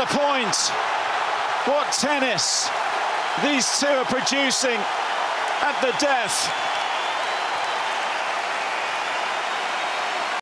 point. What tennis these two are producing at the death.